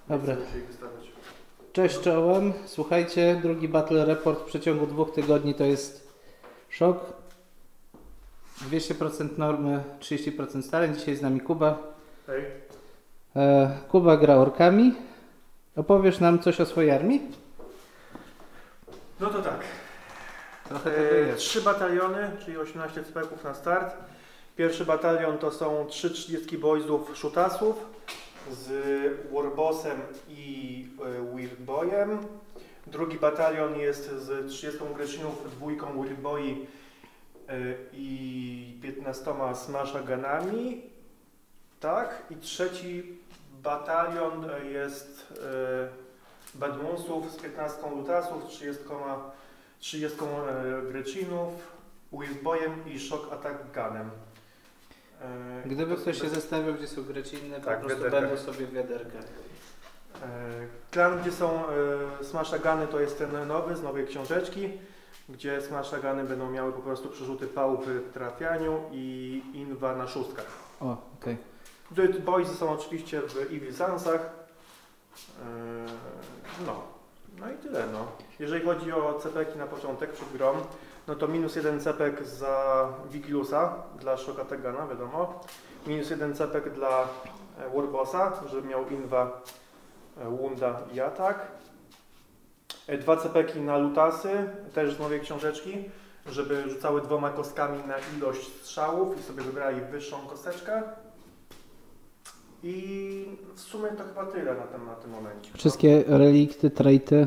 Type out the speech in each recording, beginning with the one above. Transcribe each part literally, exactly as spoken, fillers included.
Dobra. Cześć czołem. Słuchajcie, drugi Battle Report w przeciągu dwóch tygodni to jest szok. dwieście procent normy, trzydzieści procent starań. Dzisiaj z nami Kuba. Hej. E, Kuba gra orkami. Opowiesz nam coś o swojej armii? No to tak. Trochę E, trzy bataliony, czyli osiemnaście cepeków na start. Pierwszy batalion to są trzy trzydziestki boysów szutasów z Warbossem i e, Weirdboyem. Drugi batalion jest z trzydziestką Greshinów, dwójką Weirdboi e, i piętnastoma Smashaganami. Tak. I trzeci batalion jest e, Bad Moonsów z piętnastką Lutasów, trzydziestką, trzydziestką e, Grechinów, Weirdboyem i Shock Attack Gunem. E, Gdyby ktoś się zastanawiał, gdzie są Greciny, tak, po prostu wiaderkach. będą sobie w wiaderkach. E, klan, gdzie są e, Smashagany, to jest ten nowy, z nowej książeczki, gdzie Smashagany będą miały po prostu przerzuty pału w trafianiu i inwa na szóstkach. O, okej. Okay. Boysy są oczywiście w Evil Sunsach. E, no. No i tyle, no. Jeżeli chodzi o cepeki na początek przed grą, no to minus jeden cepek za Vigilusa dla Shock Attack Guna, wiadomo. Minus jeden cepek dla Warbossa, żeby miał inwa, Wunda i atak. Dwa cepeki na Lutasy, też z nowej książeczki, żeby rzucały dwoma kostkami na ilość strzałów i sobie wybrali wyższą kosteczkę. I w sumie to chyba tyle na tym, na tym momencie. Wszystkie relikty, traity.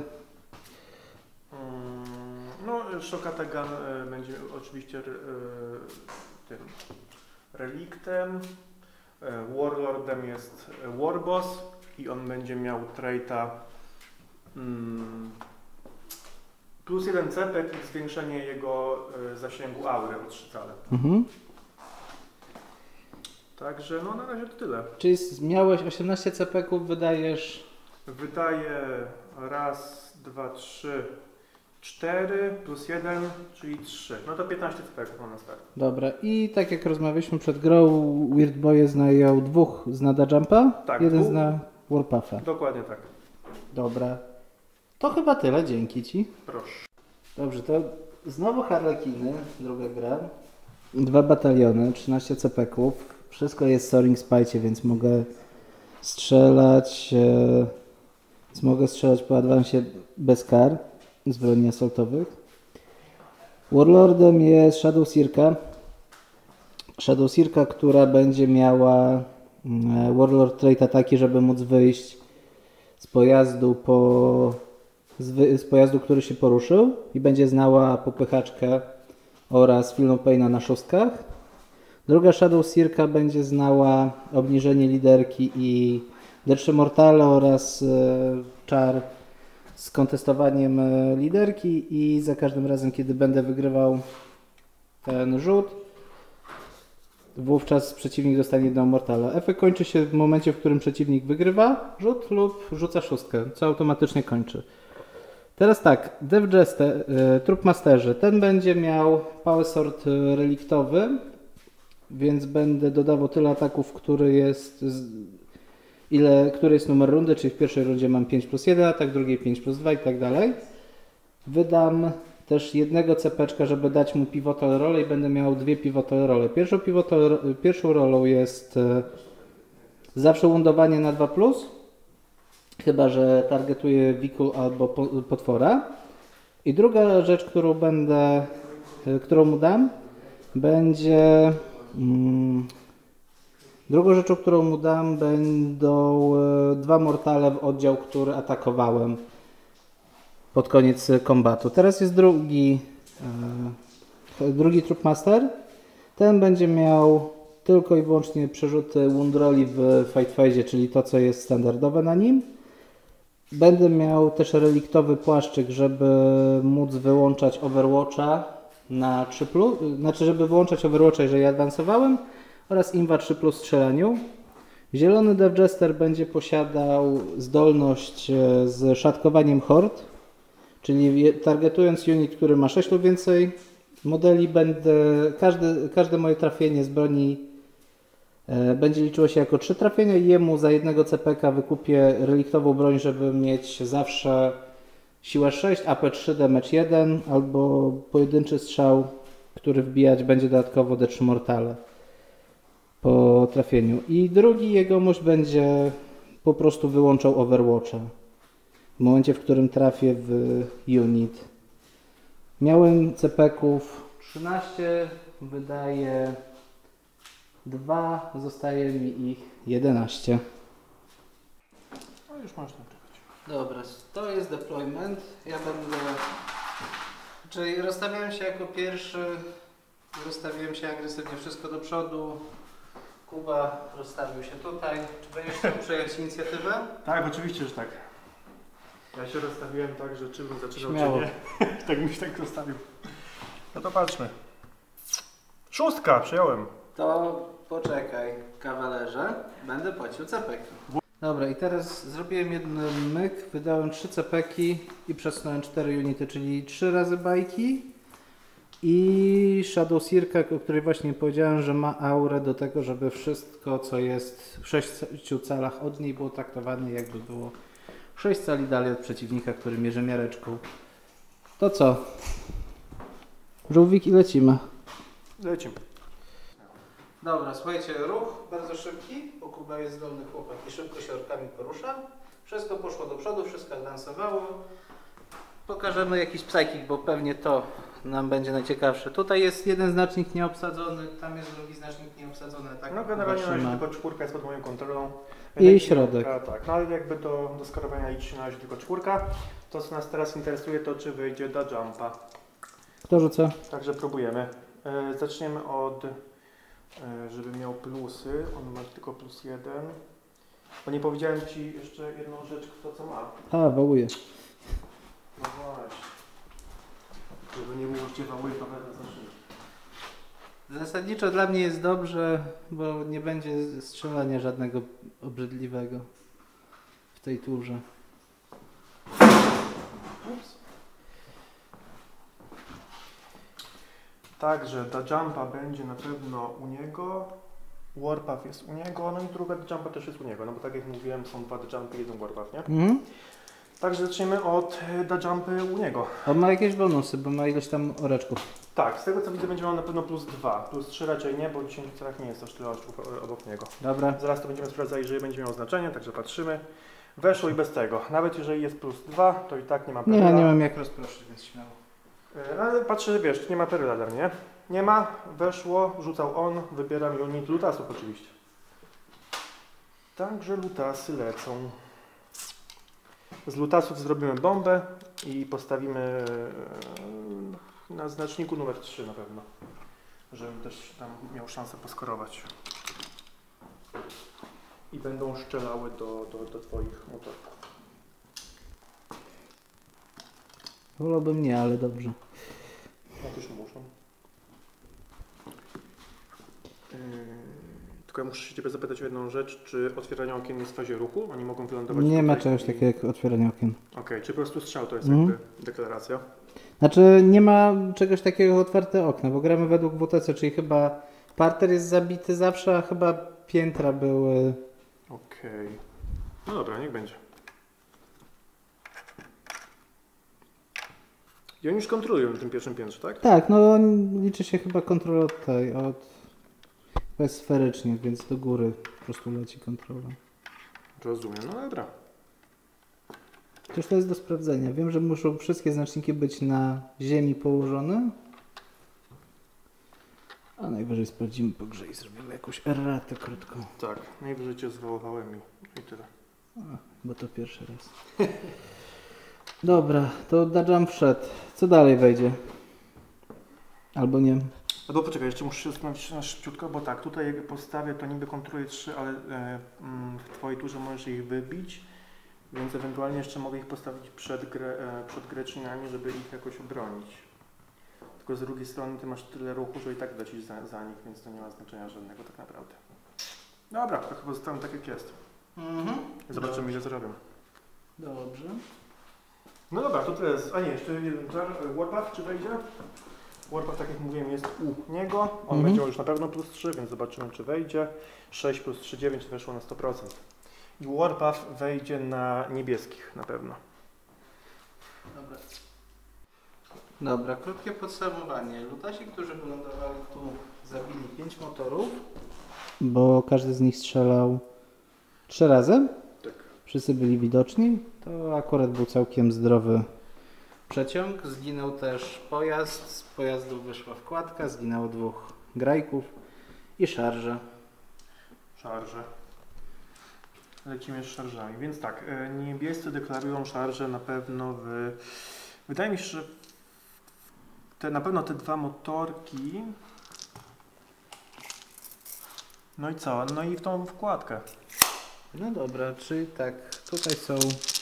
No, Shock Attack Gun y, będzie oczywiście y, tym reliktem. Y, Warlordem jest Warboss i on będzie miał traita mm, plus jeden cepek i zwiększenie jego y, zasięgu aury o trzy cale. Mhm. Także no na razie to tyle. Czyli miałeś osiemnaście cepeków, wydajesz... Wydaje raz, dwa, trzy, cztery plus jeden, czyli trzy. No to piętnaście cepeków mam na start. Dobra, i tak jak rozmawialiśmy przed grą, Weirdboye znają dwóch z Nada Jumpa, Tak, jeden dwóch. zna Warpuffa. Dokładnie tak. Dobra. To chyba tyle, dzięki Ci. Proszę. Dobrze, to znowu Harlekiny, druga gra. Dwa bataliony, trzynaście cepeków. Wszystko jest w Soaring Spite, więc mogę strzelać, e, więc mogę strzelać po adwansie bez kar z broni assaultowych. Warlordem jest Shadowseerka. Shadowseerka, która będzie miała mm, Warlord trait ataki, żeby móc wyjść z pojazdu po z, wy, z pojazdu, który się poruszył i będzie znała popychaczkę oraz Feel No Paina na szóstkach. Druga Shadowseerka będzie znała obniżenie liderki i Dersze Mortale oraz e, czar z kontestowaniem e, liderki i za każdym razem, kiedy będę wygrywał ten rzut, wówczas przeciwnik dostanie jedną mortale. Efekt kończy się w momencie, w którym przeciwnik wygrywa rzut lub rzuca szóstkę, co automatycznie kończy. Teraz tak, Dev Jester, e, Troopmasterze, ten będzie miał Power Sword reliktowy, więc będę dodawał tyle ataków, który jest, z, ile, który jest numer rundy, czyli w pierwszej rundzie mam pięć plus jeden atak, w drugiej pięć plus dwa i tak dalej. Wydam też jednego cepeczka, żeby dać mu pivotal rolę i będę miał dwie pivotal role. Pierwszą, pivotal, pierwszą rolą jest e, zawsze wundowanie na dwa plus, chyba że targetuję wiku albo po, potwora. I druga rzecz, którą będę, e, którą mu dam, będzie... Mm, drugą rzeczą, którą mu dam, będą e, dwa mortale w oddział, który atakowałem pod koniec kombatu. Teraz jest drugi e, drugi Troopmaster. Ten będzie miał tylko i wyłącznie przerzuty wound rolli w fight phase, czyli to, co jest standardowe na nim. Będę miał też reliktowy płaszczyk, żeby móc wyłączać Overwatcha na trzy plus, znaczy żeby wyłączać Overwatcha, jeżeli awansowałem, oraz Inva trzy plus strzelaniu. Zielony Dev Jester będzie posiadał zdolność z szatkowaniem hord, czyli targetując unit, który ma sześć lub więcej modeli, będę, każde, każde moje trafienie z broni E, Będzie liczyło się jako trzy trafienia i jemu za jednego C P K wykupię reliktową broń, żeby mieć zawsze siłę sześć, A P trzy, damage jeden albo pojedynczy strzał, który wbijać będzie dodatkowo D trzy mortale po trafieniu. I drugi jegomość będzie po prostu wyłączał Overwatcha w momencie, w którym trafię w unit. Miałem C P ków trzynaście, wydaje dwa, zostaje mi ich jedenaście. No już można czekać. Dobra, to jest deployment. Ja będę... Czyli rozstawiałem się jako pierwszy, rozstawiłem się agresywnie wszystko do przodu. Kuba rozstawił się tutaj. Czy będziesz chciał przejąć inicjatywę? Tak, oczywiście, że tak. Ja się rozstawiłem tak, że czy bym zaczynał, Śmiało. czy nie. Tak mi się tak rozstawił. No to patrzmy. Szóstka, przyjąłem. To poczekaj, kawalerze. Będę płacił cepeki. Dobra, i teraz zrobiłem jeden myk, wydałem trzy cepeki i przesunąłem cztery unity, czyli trzy razy bajki i Shadow Sirka, o której właśnie powiedziałem, że ma aurę do tego, żeby wszystko, co jest w sześciu calach od niej, było traktowane, jakby było sześć cali dalej od przeciwnika, który mierzy miareczką. To co? Żółwik i lecimy. Lecimy. Dobra, słuchajcie, ruch bardzo szybki, bo Kuba jest zdolny chłopak i szybko się orkami porusza. Wszystko poszło do przodu, wszystko awansowało. Pokażemy jakiś psychic, bo pewnie to nam będzie najciekawsze. Tutaj jest jeden znacznik nieobsadzony, tam jest drugi znacznik nieobsadzony. Tak, No generalnie na razie trzyma. tylko czwórka jest pod moją kontrolą. I Jednak środek. piątka, tak, no ale jakby do, do skorowania liczy na razie tylko czwórka. To co nas teraz interesuje, to czy wyjdzie da jumpa. Kto rzuca? Także próbujemy. E, zaczniemy od, e, żeby miał plusy. On ma tylko plus jeden. Bo nie powiedziałem Ci jeszcze jedną rzecz, kto co ma. A, wołuje. No właśnie. Żeby nie było, że wały, to będę zaczął. Zasadniczo dla mnie jest dobrze, bo nie będzie strzelania żadnego obrzydliwego w tej turze. Ups. Także ta jumpa będzie na pewno u niego. Warpath jest u niego, no i druga jumpa też jest u niego, no bo tak jak mówiłem, są dwa jumpy i jeden warpath, nie? Mhm. Także zaczniemy od da jumpy u niego. On ma jakieś bonusy, bo ma ileś tam oreczków. Tak, z tego co widzę będzie miał na pewno plus dwa, plus trzy raczej nie, bo w dziesięciu celach nie jest aż tyle oczków obok niego. Dobra. Zaraz to będziemy sprawdzali, jeżeli będzie miało znaczenie, także patrzymy. Weszło i bez tego. Nawet jeżeli jest plus dwa, to i tak nie ma perla. Nie, nie mam jak rozproszyć, więc śmiało. Yy, Ale patrzę, wiesz, nie ma perla dla mnie. Nie ma, weszło, rzucał on, wybieram unit lutasów oczywiście. Także lutasy lecą. Z lutasów zrobimy bombę i postawimy yy, na znaczniku numer trzy na pewno. Żebym też tam miał szansę poskorować. I będą szczelały do, do, do Twoich motorków. Wolałbym nie, ale dobrze. No też muszą. Yy, tylko ja muszę się Ciebie zapytać o jedną rzecz. Czy otwieranie okien jest w fazie ruchu? Oni mogą wylądować Nie ma tutaj czegoś i- takiego jak otwieranie okien. Okej, okay, czy po prostu strzał to jest Mhm. jakby deklaracja? Znaczy nie ma czegoś takiego jak otwarte okno, bo gramy według W T C, czyli chyba parter jest zabity zawsze, a chyba piętra były... Okej. Okay. No dobra, niech będzie. I oni już kontrolują na tym pierwszym piętrze, tak? Tak, no liczy się chyba kontrola od tej, od... Chyba jest sferycznie, więc do góry po prostu leci kontrola. Rozumiem, no dobra. Chociaż to jest do sprawdzenia. Wiem, że muszą wszystkie znaczniki być na ziemi położone. A najwyżej sprawdzimy po grze i zrobimy jakąś erratę krótką. Tak, najwyżej Cię zwołowałem i, i tyle. A, bo to pierwszy raz. Dobra, to da jump wszedł. Co dalej wejdzie? Albo nie. Albo poczekaj, jeszcze muszę się zastanowić na szybciutko, bo tak, tutaj jak postawię, to niby kontroluję trzy, ale e, mm, w Twojej turze możesz ich wybić, więc ewentualnie jeszcze mogę ich postawić przed, grę, e, przed grecinami, żeby ich jakoś obronić. Tylko z drugiej strony Ty masz tyle ruchu, że i tak lecisz za, za nich, więc to nie ma znaczenia żadnego tak naprawdę. Dobra, to chyba zostałem tak jak jest. Mhm. Zobaczymy ile zrobię. Dobrze. No dobra, to tyle jest. A nie, jeszcze jeden czar. Warpath czy wejdzie? Warpath, tak jak mówiłem, jest u niego. On Mhm. będzie miał już na pewno plus trzy, więc zobaczymy, czy wejdzie. sześć plus trzy, dziewięć weszło na sto procent. I Warpath wejdzie na niebieskich na pewno. Dobra. Dobra, krótkie podsumowanie. Lutasi, którzy wylądowali tu, zabili pięć motorów, bo każdy z nich strzelał trzy razy. Tak. Wszyscy byli widoczni. To akurat był całkiem zdrowy przeciąg. Zginął też pojazd. Z pojazdu wyszła wkładka. Zginęło dwóch grajków i szarże. Szarże. Lecimy z szarżami. Więc tak, e, niebiescy deklarują szarże na pewno w... Wydaje mi się, że te, na pewno te dwa motorki. No i co? No i w tą wkładkę. No dobra, czyli tak, tutaj są...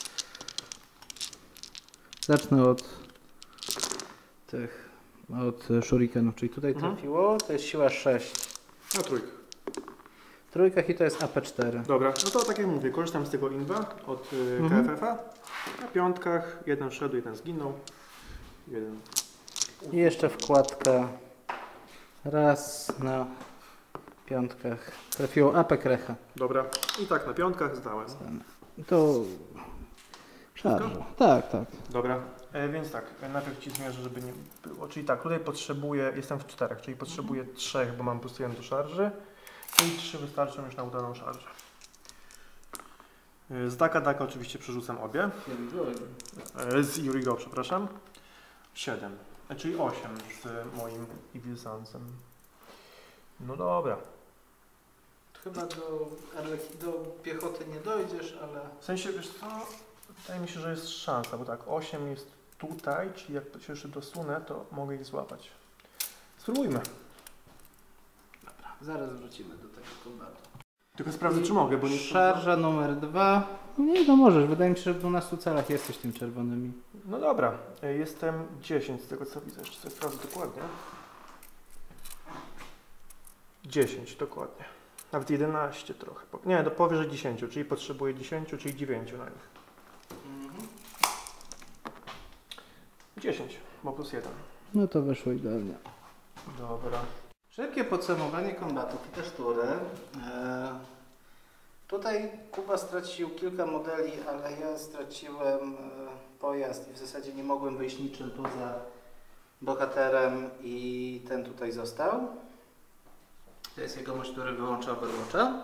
Zacznę od tych, od shurikenów, czyli tutaj Mhm. trafiło, to jest siła sześć. Na trójkę. W trójkach i to jest A P cztery. Dobra, no to tak jak mówię, korzystam z tego inwa od y, Mhm. K F F-a. Na piątkach jeden wszedł, jeden zginął. Jeden. I jeszcze wkładka. Raz na piątkach. Trafiło A P krecha. Dobra, i tak na piątkach zdałem. To... Szarża. Tak, tak. Dobra, e, więc tak, e, najpierw Ci zmierzę, żeby nie było. Czyli tak, tutaj potrzebuję, jestem w czterech, czyli potrzebuję trzech, bo mam plus jeden do szarży. I trzy wystarczą już na udaną szarżę. E, Z Daka Daka oczywiście przerzucam obie. E, Z Yurigo, przepraszam. siedem, e, czyli osiem z moim Evil Sunsem. No dobra. Chyba do, do piechoty nie dojdziesz, ale... W sensie, wiesz co, wydaje mi się, że jest szansa, bo tak, osiem jest tutaj, czyli jak się jeszcze dosunę, to mogę ich złapać. Spróbujmy. Dobra, zaraz wrócimy do tego kombatu. Tylko sprawdzę, czy mogę, bo nie... Szarża numer dwa. Nie, no możesz. Wydaje mi się, że w dwunastu celach jesteś tym czerwonymi. No dobra, e, jestem dziesięć z tego co widzę, jeszcze sobie sprawdzę dokładnie. dziesięć dokładnie. Nawet jedenaście trochę. Po- Nie, do powyżej dziesięć, czyli potrzebuję dziesięć, czyli dziewięć na nich. Mhm. dziesięć, bo plus jeden. No to weszło idealnie. Dobra. Szybkie podsumowanie kombatów i też tury. Eee, tutaj Kuba stracił kilka modeli, ale ja straciłem e, pojazd i w zasadzie nie mogłem wyjść niczym poza bohaterem i ten tutaj został. To jest jegomość, który wyłącza Overwatcha.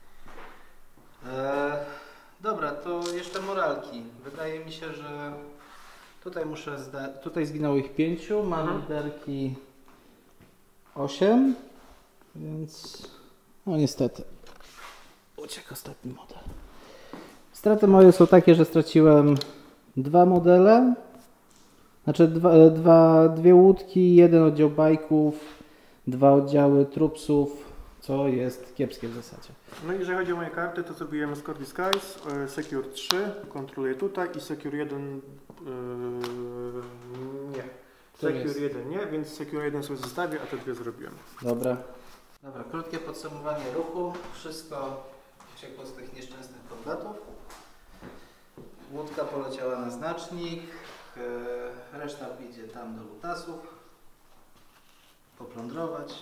Eee, dobra, to jeszcze moralki. Wydaje mi się, że tutaj muszę zda- tutaj zginęło ich pięciu, mam Mhm. liderki osiem, więc no niestety uciekł ostatni model. Straty moje są takie, że straciłem dwa modele, znaczy dwa, dwa, dwie łódki, jeden oddział bajków, dwa oddziały trupsów, co jest kiepskie w zasadzie. No i jeżeli chodzi o moje karty, to zrobiłem Scorpio Skies, e, Secure trzy, kontroluję tutaj i Secure jeden e, nie. To Secure jest- jeden nie, więc Secure jeden sobie zostawię, a te dwie zrobiłem. Dobra. Dobra, krótkie podsumowanie ruchu. Wszystko uciekło z tych nieszczęsnych kombatów. Łódka poleciała na znacznik. e, Reszta idzie tam do lutasów. Poplądrować.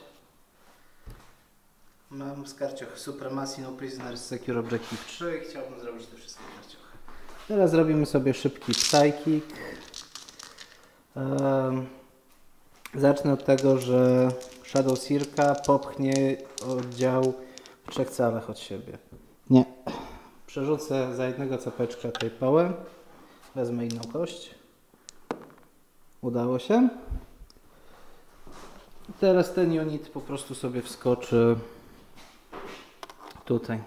Mam w karcioch Supremacy No Prisoners Secure Objective trzy. Chciałbym zrobić te wszystkie karciochy. Teraz zrobimy sobie szybki Psychic. Um, Zacznę od tego, że Shadow Sirka popchnie oddział w trzech calach od siebie. Nie. Przerzucę za jednego capeczka tej pałę. Wezmę inną kość. Udało się. I teraz ten unit po prostu sobie wskoczy tutaj.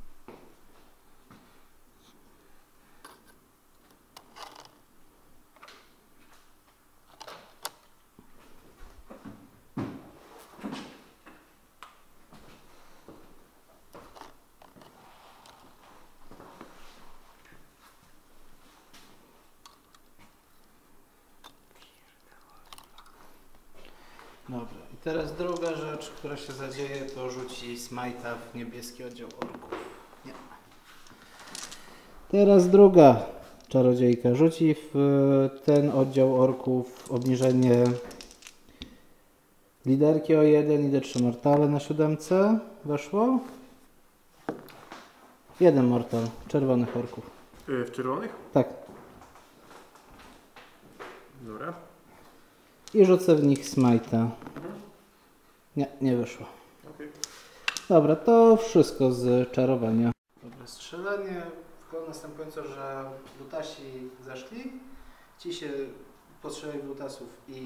Dobra, i teraz druga rzecz, która się zadzieje, to rzuci Smite'a w niebieski oddział orków. Nie. Teraz druga czarodziejka rzuci w ten oddział orków obniżenie Liderki o jeden i D trzy mortale na siódemce. Weszło. Jeden mortal, czerwonych orków. Yy, w czerwonych? Tak. Dobra. I rzucę w nich smite'a. Mhm. Nie, nie wyszło. Okay. Dobra, to wszystko z czarowania. Dobra, strzelanie wygląda następująco, że lutasi zeszli. Ci się postrzelali w lutasów i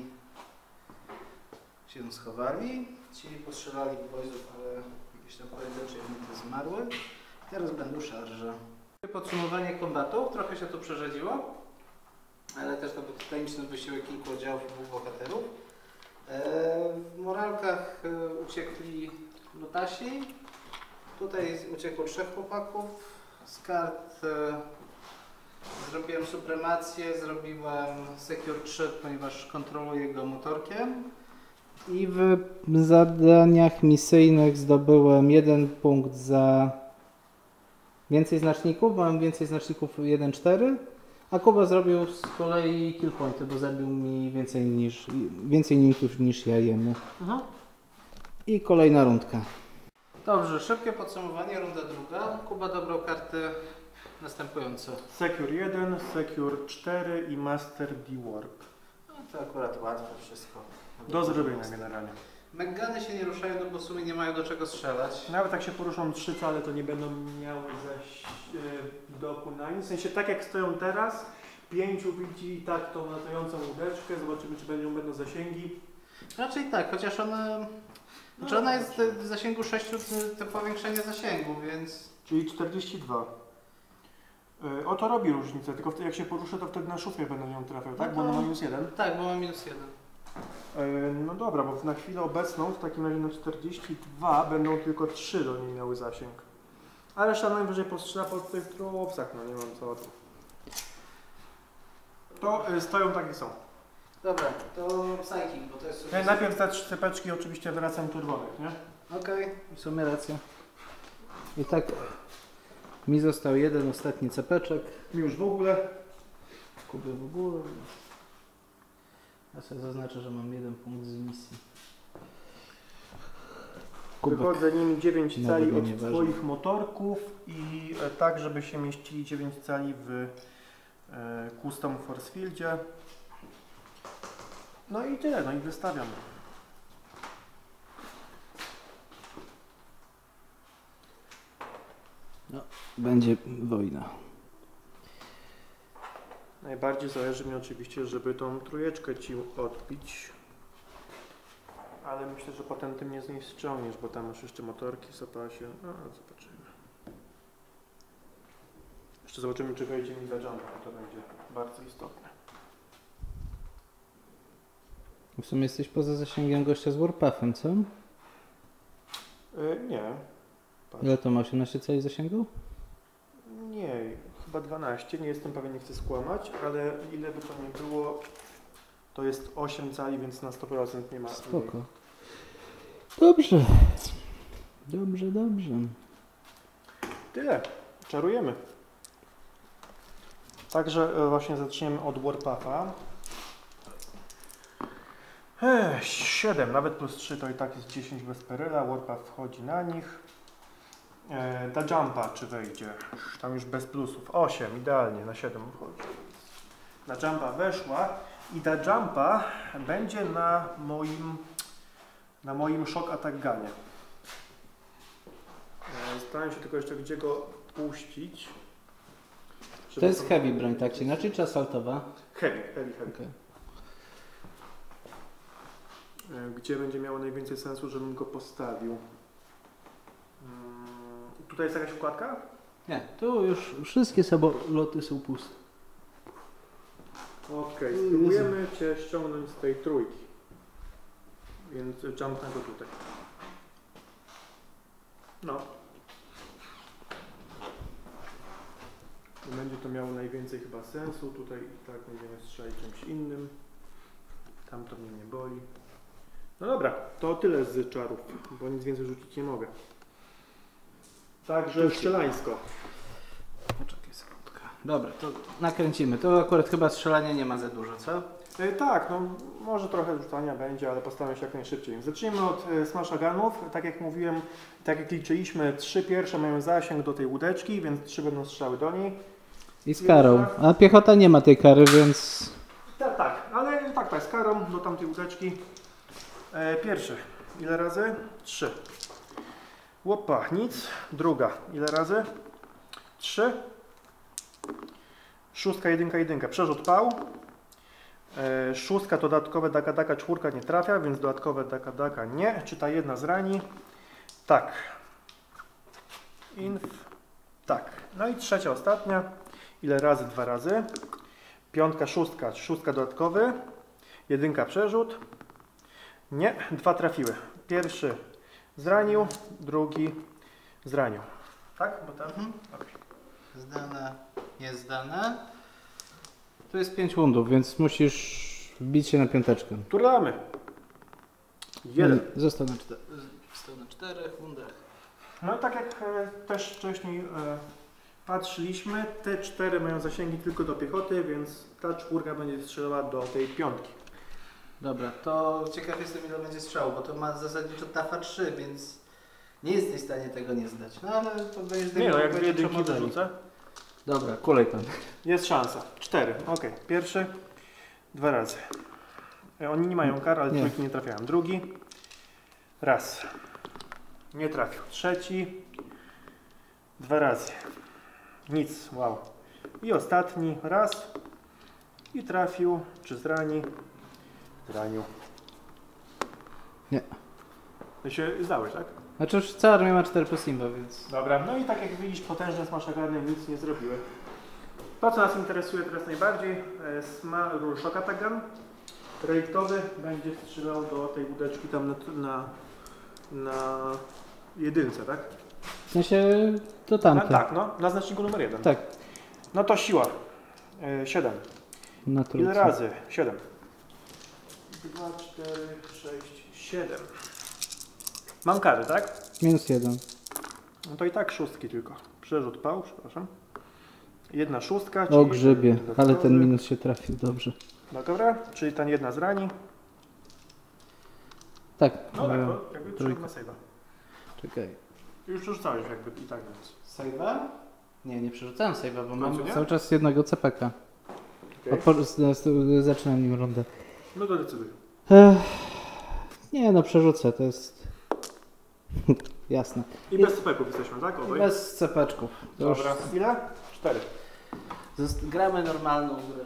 się schowali. Ci postrzelali w boysów, ale jakieś tam pojedyncze unity zmarły. Teraz będą szarże. Podsumowanie kombatu. Trochę się to przerzedziło, ale też to był tytaniczny wysiłek kilku oddziałów i dwóch bohaterów. W moralkach uciekli lutasi. Tutaj uciekło trzech chłopaków. Z kart zrobiłem supremację, zrobiłem Secure trzy, ponieważ kontroluję go motorkiem. I w zadaniach misyjnych zdobyłem jeden punkt za więcej znaczników, mam więcej znaczników jeden cztery, a Kuba zrobił z kolei kill pointy, bo zabił mi więcej niż więcej limitów niż ja jemu. Mhm. I kolejna rundka. Dobrze, szybkie podsumowanie, runda druga. Kuba dobrał karty następujące. Secure jeden, Secure cztery i Master D-Warp. No to akurat łatwe wszystko. Do zrobienia generalnie. Meggany się nie ruszają, no bo w sumie nie mają do czego strzelać. Nawet jak się poruszą trzy cale, to nie będą miały zaś yy, doku na nic. W sensie tak jak stoją teraz, pięciu widzi tak tą latającą łódeczkę, zobaczymy czy będą będą zasięgi. Raczej tak, chociaż ona, no, znaczy ona jest w zasięgu sześciu, to powiększenie zasięgu, więc... Czyli czterdzieści dwa. Yy, o to robi różnicę, tylko wtedy jak się poruszę, to wtedy na szóstkę będę ją trafiał, tak? No Bo to... ona ma minus jeden. Tak, bo ma minus jeden. Yy, no dobra, bo na chwilę obecną, w takim razie na czterdzieści dwa będą tylko trzy do niej miały zasięg. Ale reszta najwyżej postrzela po tych trowcach, no nie mam co o tym. To yy, stoją tak jak są. Dobra, to Psychic, bo to jest... Ja najpierw te trzy cepeczki oczywiście wracam czerwonych, nie? Okej, okay, w sumie racja. I tak mi został jeden ostatni cepeczek. Mi już w ogóle. Kupię w ogóle. Ja sobie zaznaczę, że mam jeden punkt z misji. Kubek. Wychodzę nimi dziewięć cali od nieważne. swoich motorków i e, tak, żeby się mieścili dziewięć cali w e, Custom Force Fieldzie. No i tyle, no i wystawiam. No, będzie wojna. Najbardziej zależy mi oczywiście, żeby tą trójeczkę ci odbić. Ale myślę, że potem ty mnie z niej ściągniesz, bo tam masz jeszcze motorki w zapasie. No, zobaczymy. Jeszcze zobaczymy, czy wejdzie mi za jumpa, to będzie bardzo istotne. W sumie jesteś poza zasięgiem gościa z Warpathem, co? Yy, nie. Patrz. Ile to ma? osiemnaście cali zasięgu? Nie, chyba dwanaście, nie jestem pewien, nie chcę skłamać, ale ile by to nie było, to jest osiem cali, więc na sto procent nie ma. Spoko. Dobrze. Dobrze, dobrze. Tyle. Czarujemy. Także właśnie zaczniemy od Warpatha. siedem, nawet plus trzy to i tak jest dziesięć bez peryla. Warpath wchodzi na nich. E, da jumpa czy wejdzie? Tam już bez plusów. osiem, idealnie, na siedem wchodzi. Na jumpa weszła i da jumpa będzie na moim na moim shock attack gunie. E, Zastanawiam się tylko jeszcze, gdzie go puścić. To jest heavy broń, tak czy inaczej, czy asaltowa? Heavy, heavy, heavy. Okay. Gdzie będzie miało najwięcej sensu, żebym go postawił? Hmm, tutaj jest jakaś wkładka? Nie, tu już wszystkie samoloty są puste. Okej, okay, spróbujemy Cię ściągnąć z tej trójki. Więc jumpnę go tutaj. No. I będzie to miało najwięcej chyba sensu. Tutaj i tak będziemy strzelać czymś innym. Tam to mnie nie boli. No dobra, to tyle z czarów, bo nic więcej rzucić nie mogę. Także strzelańsko. Poczekaj sekundkę. Dobra, to nakręcimy. To akurat chyba strzelania nie ma za dużo, co? E, tak, no może trochę rzucania będzie, ale postaram się jak najszybciej. Zacznijmy od e, smashaganów. Tak jak mówiłem, tak jak liczyliśmy, trzy pierwsze mają zasięg do tej łódeczki, więc trzy będą strzały do niej. I z karą. A piechota nie ma tej kary, więc... Tak, tak, ale tak, tak, z karą do tamtej łódeczki. E, pierwszy. Ile razy? Trzy. Łopa, nic. Druga. Ile razy? Trzy. Szóstka, jedynka, jedynka. Przerzut pał. E, szóstka to dodatkowe daka, daka, czwórka nie trafia, więc dodatkowe daka, daka nie. Czy ta jedna zrani? Tak. Inf. Tak. No i trzecia, ostatnia. Ile razy? Dwa razy. Piątka, szóstka. Szóstka dodatkowy. Jedynka przerzut. Nie. Dwa trafiły. Pierwszy zranił, drugi zranił. Tak? Bo tam? Mhm. Okay. Zdane, jest zdane. Tu jest pięć wundów, więc musisz wbić się na piąteczkę. Turlamy. Jeden. Został na, czter Został na czterech wundach. No i tak jak e, też wcześniej e, patrzyliśmy, te cztery mają zasięgi tylko do piechoty, więc ta czwórka będzie strzelała do tej piątki. Dobra, to ciekaw jestem, ile będzie strzału, bo to ma zasadniczo tafa trzy, więc nie jesteś w stanie tego nie zdać. No ale to będziesz... Nie no, jak dwie jedynki wyrzucę. Dobra, kulej tam. Jest szansa. Cztery. Ok. Pierwszy. Dwa razy. E, Oni nie mają kar, ale Nie. trójki nie trafiają. Drugi. Raz. Nie trafił. Trzeci. Dwa razy. Nic. Wow. I ostatni. Raz. I trafił. Czy zrani? Zranił. Nie. To się zdałeś, tak? Znaczy już cała armia ma cztery plus imba, więc... Dobra. No i tak jak widzisz, potężne smashagany nic nie zrobiły. To, co nas interesuje teraz najbardziej, sma Shokatagan. Reliktowy będzie strzelał do tej łódeczki tam na, na, na jedynce, tak? W sensie to No, tamte. tak, no, na znaczniku numer jeden. Tak. No to siła. E, siedem. Na Ile trójce. razy? siedem. dwa, cztery, sześć, siedem. Mam kary, tak? Minus jeden. No to i tak szóstki tylko. Przerzut pał, przepraszam. Jedna szóstka. O czyli grzybie, jeden ale dodatkowy. ten minus się trafił, dobrze. No dobra, czyli ta jedna zrani. Tak. No tak, e, to jakby trójka. trzeba na save'a. Czekaj. Już przerzucałeś jakby i tak więc. Save'a? Nie, nie przerzucałem save'a, bo mam nie? cały czas jednego C P K. Okay. Po, z, z, zaczynam nim rundę. No to decyduj. Ech, nie no, przerzucę, to jest... Jasne. I bez speków jesteśmy, tak? Obaj? Bez cepeczków. To Dobra. już Ile? Cztery. zost- gramy normalną grę.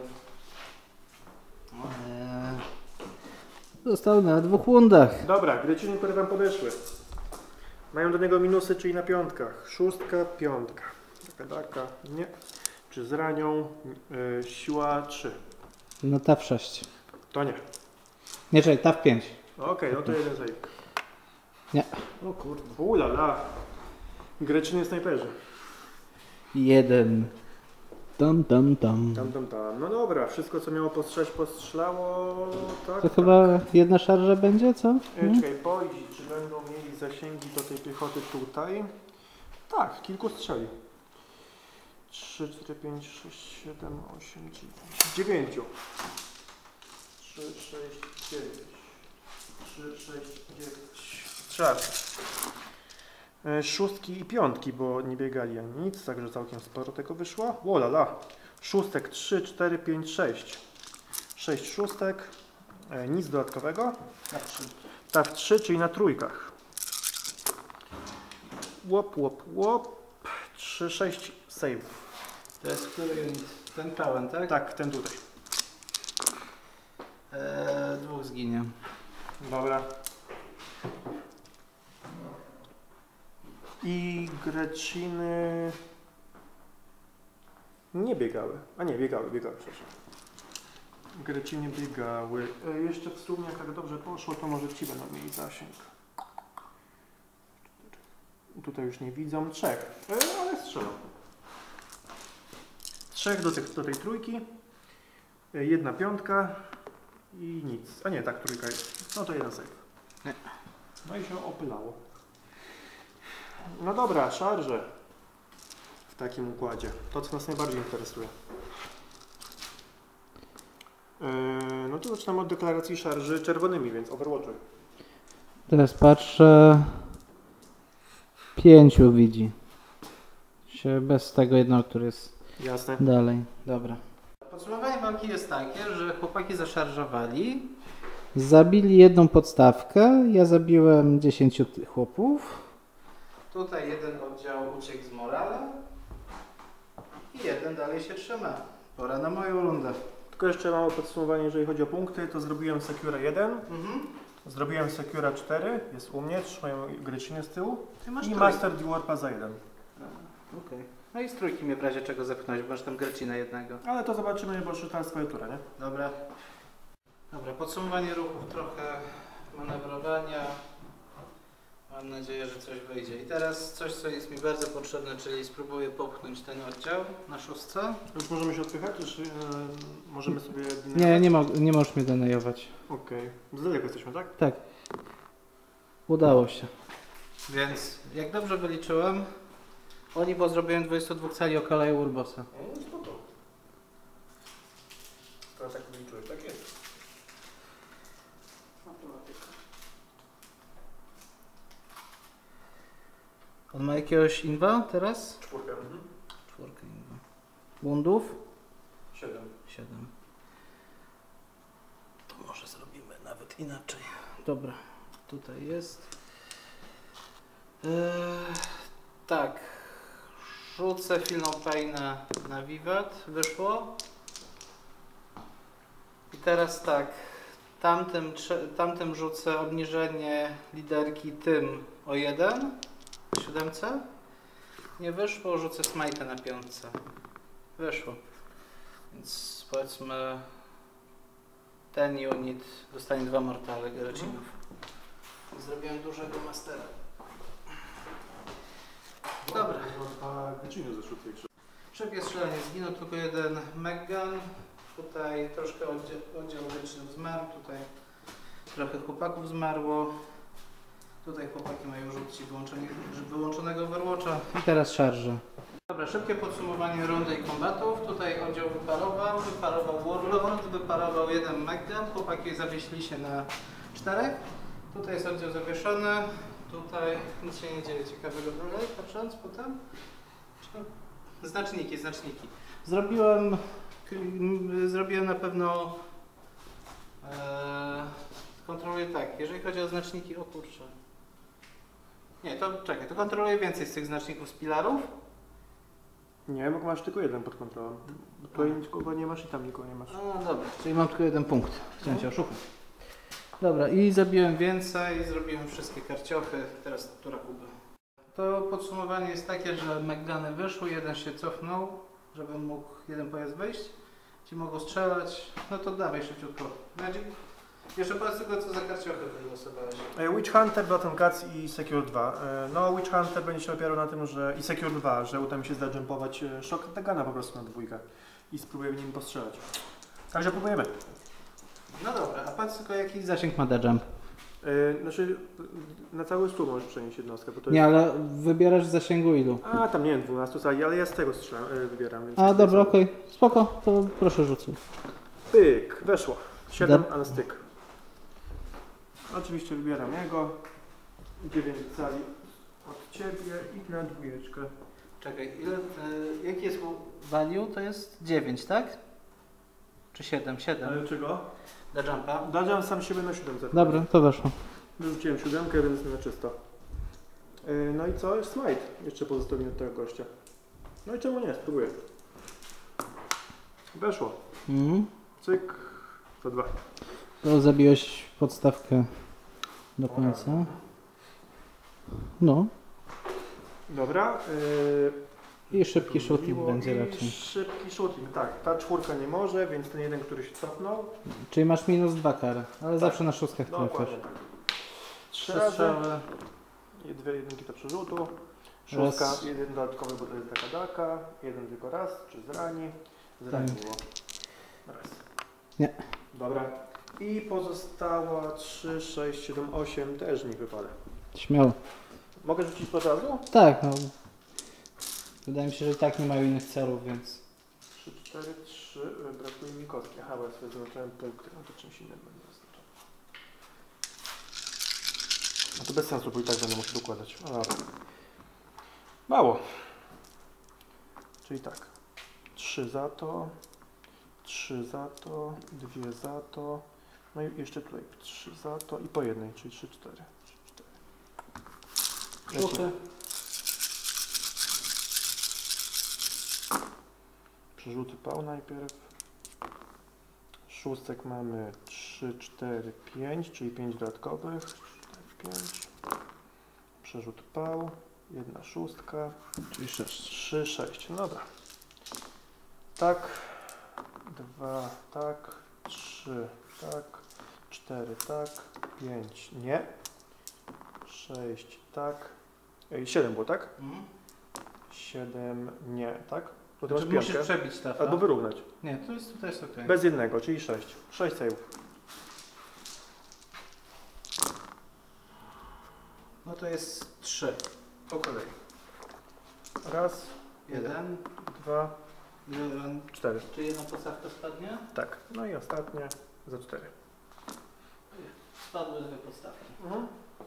Eee, Został na dwóch wundach. Dobra, greciny, które tam podeszły. Mają do niego minusy, czyli na piątkach. Szóstka, piątka. Taka, taka, nie. Czy zranią? Yy, siła trzy. No ta w sześć. To nie. Nie, czekaj, ta w pięć. Okej, no to jeden save. Nie. O kurde. Ulala. Greciny snajperzy. Jeden. Tam, tam, tam. Tam, tam, tam. No dobra, wszystko co miało postrzelać, postrzelało. Tak. To chyba jedna szarża będzie, co? E, Nie? Czekaj, bojdzi, czy będą mieli zasięgi do tej piechoty tutaj? Tak, kilku strzeli. trzy, cztery, pięć, sześć, siedem, osiem, dziewięć. dziewięć. trzy, sześć, dziewięć. trzy, sześć, dziewięć. Strzelasz. E, Szóstki i piątki, bo nie biegali ani nic, także całkiem sporo tego wyszło. Wolala. Szóstek trzy, cztery, pięć, sześć. sześć szóstek. E, nic dodatkowego. Na trzy. Tak, trzy, czyli na trójkach. Łop, łop, łop. trzy, sześć, save. To jest który unit? Ten pełen, tak? Tak, ten tutaj. Eee, dwóch zginie. Dobra. I Greciny nie biegały. A nie, biegały, biegały, przepraszam. Greciny biegały. E, jeszcze w sumie, jak tak dobrze poszło, to może ci będą mieli zasięg. Tutaj już nie widzą. Trzech, e, ale strzelą. Trzech do, tych, do tej trójki. E, jedna piątka i nic. A nie, tak, trójka jest. No to jeden save. Nie. No No i się opylało. No dobra, szarże. W takim układzie. To, co nas najbardziej interesuje. Yy, no to zaczynamy od deklaracji szarży czerwonymi, więc Overwatchuj. Teraz patrzę. Pięciu widzi. Się bez tego jednego, który jest Jasne. dalej. Dobra. Podsumowanie walki jest takie, że chłopaki zaszarżowali. Zabili jedną podstawkę. Ja zabiłem dziesięciu tych chłopów. Tutaj jeden oddział uciekł z morale. I jeden dalej się trzyma. Pora na moją rundę. Tylko jeszcze małe podsumowanie, jeżeli chodzi o punkty, to zrobiłem Secura jeden, Mhm. zrobiłem Secura cztery, jest u mnie, trzymają Greciny z tyłu Ty masz i trójkę. Master Warpa za jeden. Okej. No i z trójki mnie w razie czego zepchnąć, bo masz tam Grecinę jednego. Ale to zobaczymy, bo już ta swoja tura, nie? Dobra. Dobra, podsumowanie ruchów, trochę manewrowania. Mam nadzieję, że coś wyjdzie. I teraz coś, co jest mi bardzo potrzebne, czyli spróbuję popchnąć ten oddział na szóstce. Już możemy się odpychać, czy yy, możemy sobie... Nie, nie, mo nie możesz mnie denejować. Okej. Okay. Z daleko jesteśmy, tak? Tak. Udało się. Więc jak dobrze wyliczyłem, oni po zrobieniu dwudziestu dwóch cali okalają Urbosa. No spoko. To tak wyliczyłem, tak jest. On ma jakiegoś inwa teraz? Czwórkę. Mhm. Czwórkę inwa. Bundów? Siedem. Siedem. To może zrobimy nawet inaczej. Dobra, tutaj jest. Eee, tak. Rzucę Filną Pain'a na Wiwat. Wyszło. I teraz tak. Tamtym, trze- tamtym rzucę obniżenie liderki tym o jeden. W siódemce. Nie wyszło, rzucę Smite'a na piątce. Wyszło. Więc powiedzmy ten unit dostanie dwa mortale Grecinów. Zrobiłem dużego mastera. Dobra. A Greciny zeszły w tej grze. Szybkie strzelanie, zginął tylko jeden Meggan. Tutaj troszkę oddział, oddział Grecinów zmarł. Tutaj trochę chłopaków zmarło. Tutaj chłopaki mają rzut wyłączonego Overwatcha. I teraz szarże. Dobra, szybkie podsumowanie rundy i kombatów. Tutaj oddział wyparował, wyparował Warlord, wyparował jeden Meggan. Chłopaki zawieśli się na czterech. Tutaj jest oddział zawieszony. Tutaj nic się nie dzieje ciekawego dalej, patrząc potem. Znaczniki, znaczniki. Zrobiłem, zrobiłem na pewno, e, kontroluję tak, jeżeli chodzi o znaczniki, o kurczę. Nie, to czekaj, to kontroluję więcej z tych znaczników z pilarów. Nie, bo masz tylko jeden pod kontrolą. Tutaj nikogo nie masz i tam nikogo nie masz. No dobra, czyli mam tylko jeden punkt. Chciałem cię oszukać. Dobra, i zabiłem więcej, zrobiłem wszystkie karciochy, teraz tura Kuby. To podsumowanie jest takie, że Meggany wyszły, jeden się cofnął, żeby mógł jeden pojazd wyjść. Ci mogą strzelać, no to dawaj szybciutko. Magic. Jeszcze powiedz tylko, co za karciochy wylosowałeś. Witch Hunter, Baton Cats i Secure dwa. No, Witch Hunter będzie się opierał na tym, że i Secure dwa, że uda mi się zadżempować Shock Dagana po prostu na dwójkę i spróbuję nim postrzelać. Także próbujemy. No dobra, a patrz tylko jaki zasięg ma jump. Yy, znaczy, na cały stół możesz przenieść jednostkę, bo to Nie, jest... ale wybierasz z zasięgu ilu? A, tam nie wiem, dwunastu sali, ale ja z tego strzelam, yy, wybieram. Więc A dobra, okej, okay. Spoko, to proszę rzucę. Pyk, weszło. siedem, Da- a na styk. Oczywiście wybieram jego. dziewięć cali od ciebie i na dwójeczkę. Czekaj, ile, y, jaki jest value? To jest dziewięć, tak? Czy siedem? siedem. Ale czego? Da jumpa. Darzam sam siebie na siódemce. Dobra, to weszło. Wyrzuciłem siódemkę, więc na czysto. Yy, no i co? Jest smite. Jeszcze pozostawię od tego gościa. No i czemu nie? Spróbuję. Weszło. Mhm. Cyk. To dwa. To zabiłeś podstawkę do końca. No. Dobra. Yy, I szybki shooting miło. będzie I raczej. szybki shooting, tak. Ta czwórka nie może, więc ten jeden, który się cofnął. Czyli masz minus dwa kary, ale Tak. zawsze na szóstkach trafiasz. Dokładnie tak. Trzy Trzy razy. strzały. I dwie jedynki do przerzutu. Szóstka, Raz. jeden dodatkowy, bo to jest taka daka. Jeden tylko raz, czy zrani. Zrani Tak. było. Raz. Nie. Dobra. I pozostała trzy, sześć, siedem, osiem. Też niech wypalę. Śmiało. Mogę rzucić od razu? Tak, no. Wydaje mi się, że i tak nie mają innych celów, więc... trzy, cztery, trzy, brakuje mi kostki. Aha, bo ja sobie zaznaczyłem punkty, no to czymś innym będę zaznaczał. No to bez sensu, bo i tak będę musiał dokładać. No dobra. Mało. Czyli tak. trzy za to, trzy za to, dwie za to, no i jeszcze tutaj trzy za to i po jednej, czyli trzy, cztery. Żółty. Przerzuty pał najpierw. Szóstek mamy trzy, cztery, pięć, czyli pięć dodatkowych. cztery, pięć. Przerzut pał. Jedna szóstka. Czyli sześć. trzy, sześć. No dobra. Tak. dwa, tak. trzy, tak. cztery, tak. pięć, nie. sześć, tak. Ej, siedem było, tak? Mhm. siedem, nie, tak? Bo ty Znaczy, masz musisz piątkę. przebić tafla. Albo wyrównać. Nie, to jest, tutaj jest ok. Bez jednego, czyli sześć. sześć save'ów. No to jest trzy. Po kolei. Raz, Jeden, dwa, jeden. cztery. Czy jedna podstawka spadnie? Tak. No i ostatnie za cztery. Spadły dwie podstawki. Mhm.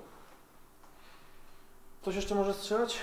Coś jeszcze może strzelać?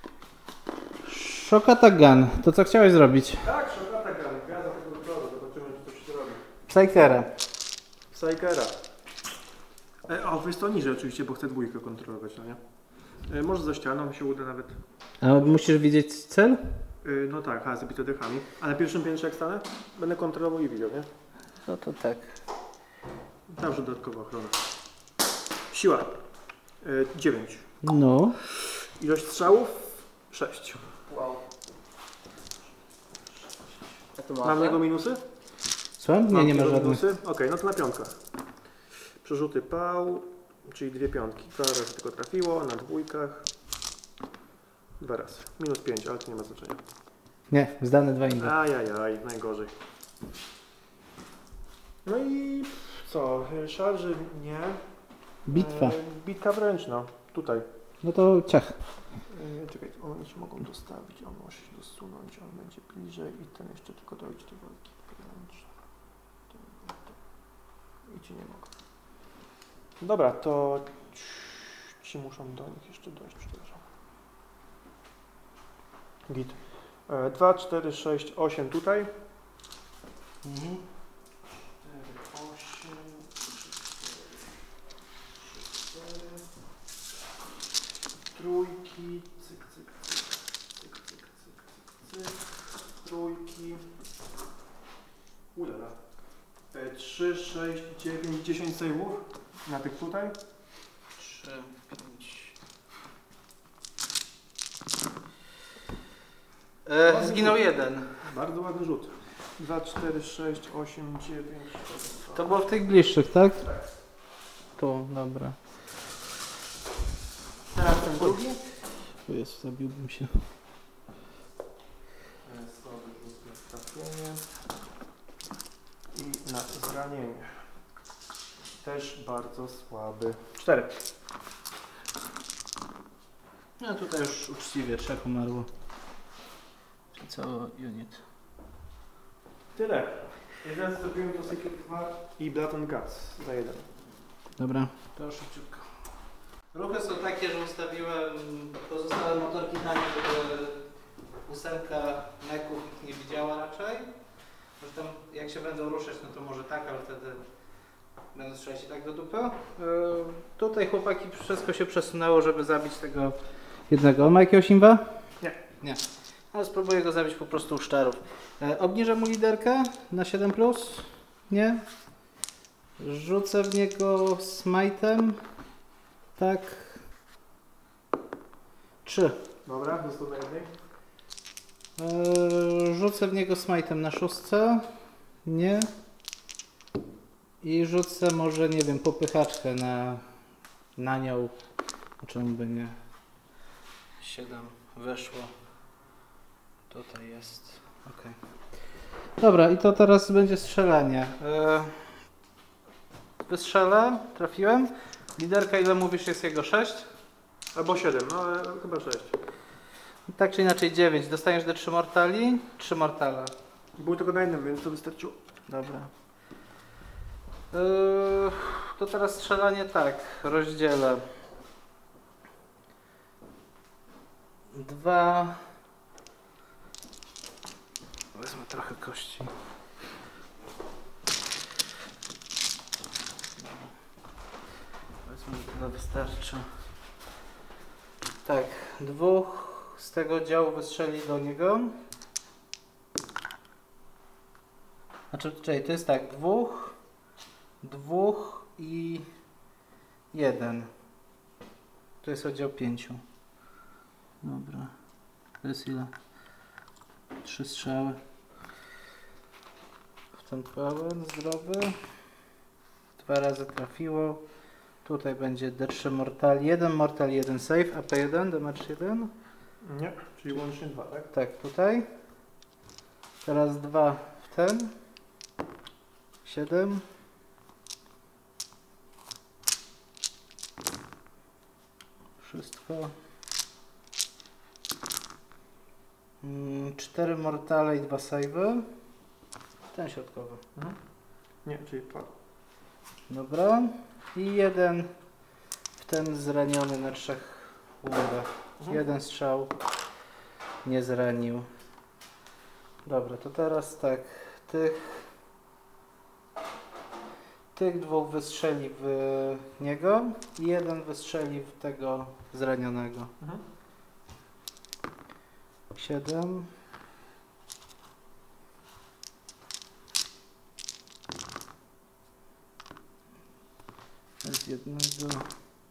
Shokata Gun. To co chciałeś zrobić? Tak, szokata gra. Ja za tego wygląda. Zobaczymy, czy coś się robi. Psykera. Psykera. E, o, jest to niżej oczywiście, bo chcę dwójkę kontrolować, no nie? E, może za ścianą mi się uda nawet. A musisz widzieć cel? E, no tak, ha, zabito dechami. A na pierwszym piętrze jak stanę? Będę kontrolował i widział, nie? No to tak. Zawsze dodatkowa ochrona. Siła. E, dziewięć. No. Ilość strzałów? sześć. Wow. Mam niego minusy? Co? Nie, Mam nie ma niego żadnych. minusy? Okej, no to na piątkę. Przerzuty pał, czyli dwie piątki. Dwa razy tylko trafiło, na dwójkach. Dwa razy. Minus pięć, ale to nie ma znaczenia. Nie, zdane dwa inne. Ajajaj, najgorzej. No i co? Szarży nie. Bitwa. E, bitka wręcz, no. Tutaj. No to ciach. E, czekaj, one się mogą dostawić, on może się dosunąć, on będzie bliżej i ten jeszcze tylko dojdzie do walki wręcz. I ci nie mogę. Dobra, to ci muszą do nich jeszcze dojść, przepraszam. Git. dwa, cztery, sześć, osiem tutaj. Mhm. cztery, osiem, trójki, cyk, cyk, cyk, cyk, cyk, cyk, cyk, cyk, trójki, ulala, trzy, sześć, dziewięć, dziesięć save'ów na tych tutaj. trzy, pięć. E, zginął jeden. Bardzo ładny rzut. dwa, cztery, sześć, osiem, dziewięć. To było w tych bliższych, tak? Tu, dobra. Teraz ten drugi. Tu jest, zabiłbym się. Słaby rzut na trafienie. I na zranienie. Też bardzo słaby. cztery. No tutaj już uczciwie trzech umarło. Czyli cały unit. Tyle. Jeden zrobiłem to Secret dwa i Blood and Guts za jeden. Dobra, to szybciutko. Ruchy są takie, że ustawiłem pozostałe motorki na nie, żeby ósemka meków ich nie widziała raczej. Że tam jak się będą ruszać, no to może tak, ale wtedy będą strzelać i tak do dupy. Yy, tutaj chłopaki wszystko się przesunęło, żeby zabić tego jednego. On ma jakiegoś imba? Nie. Nie. Ale spróbuję go zabić po prostu u szczarów. E, obniżę mu liderkę na siedem plus. Nie. Rzucę w niego smite'em. Tak. trzy. Dobra, został na jednej. Eee, rzucę w niego smite'em na szóstce. Nie. I rzucę może, nie wiem, popychaczkę na, na nią. Czemu by nie? siedem weszło. Tutaj jest. Ok. Dobra, i to teraz będzie strzelanie. Eee, wystrzelę. Trafiłem. Liderka, ile mówisz, jest jego? sześć? Albo siedem, no ale chyba sześć. Tak czy inaczej dziewięć. Dostaniesz do trzy mortali, trzy mortale. Był tylko na jednym, więc to wystarczyło. Dobra. Yy, to teraz strzelanie tak, rozdzielę. Dwa. Wezmę trochę kości. Wezmę, tyle wystarczy. Tak, dwóch z tego działu wystrzeli do niego. Znaczy, czyli to jest tak, dwóch, dwóch i jeden. To jest oddział pięciu. Dobra. To jest ile? Trzy strzały. W ten pełen, zdrowy. Dwa razy trafiło. Tutaj będzie D trzy mortal, jeden mortal, jeden save, A P jeden, damage jeden. Nie, czyli łącznie dwa, tak? Tak, tutaj. Teraz dwa w ten. siedem. Wszystko. cztery mortale i dwa save'y. Ten środkowy. Mhm. Nie, czyli dwa. Dobra. I jeden w ten zraniony na trzech łundach. Mhm. Jeden strzał nie zranił. Dobra, to teraz tak. Tych Tych dwóch wystrzeli w niego i jeden wystrzeli w tego zranionego. Mhm. siedem. Z jednego.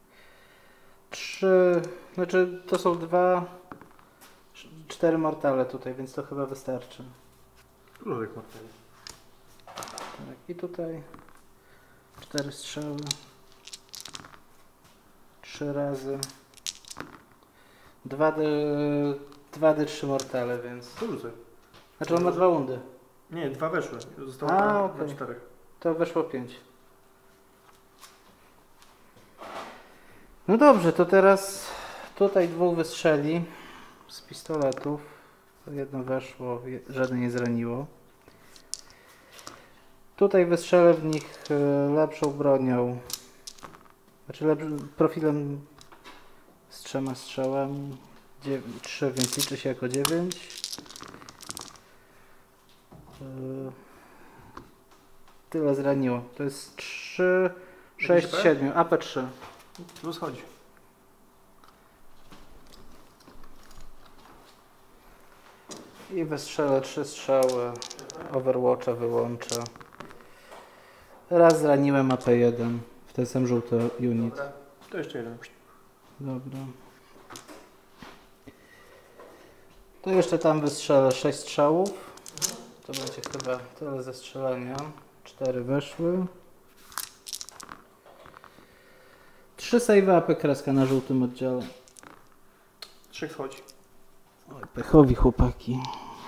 Trzy. Znaczy to są dwa. Cztery mortale tutaj, więc to chyba wystarczy. Dużo tych mortali. Tak, i tutaj cztery strzały. Trzy razy. Dwa D, dwa D trzy mortale, więc. To rzucaj. Znaczy on ma dwa wundy. Nie, dwa weszły. Zostało A, na, okej. na czterech. To weszło pięć. No dobrze, to teraz tutaj dwóch wystrzeli z pistoletów. Jedno weszło, je- żadne nie zraniło. Tutaj wystrzelę w nich e, lepszą bronią. Znaczy lepszym profilem z trzema strzałami. Dziew- trzy, więc liczy się jako dziewięć. E, Tyle zraniło. To jest trzy, sześć, A P? siedem. A P trzy. Tu schodzi. I wystrzelę trzy strzały. Overwatcha wyłączę. Raz zraniłem A P jeden. W ten sam żółty unit. Dobra. To jeszcze jeden. Dobra. To jeszcze tam wystrzelę sześć strzałów. To będzie chyba tyle ze strzelania. cztery weszły. trzy save A P kreska na żółtym oddziale. Trzy schodzi. Oj, pechowi chłopaki.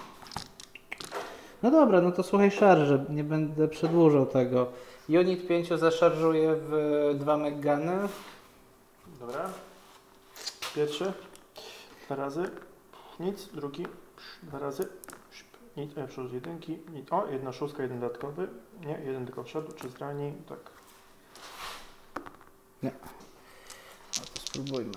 No dobra, no to słuchaj szarże, nie będę przedłużał tego. Unit pięć zaszarżuje w dwa meggany. Dobra. Pierwszy. Dwa razy. Nic. Drugi. Dwa razy. Nic. E, przerzut jedynki. Nic. O, jedna szóstka, jeden dodatkowy. Nie, jeden tylko wszedł. Czy zrani? Tak. No to spróbujmy.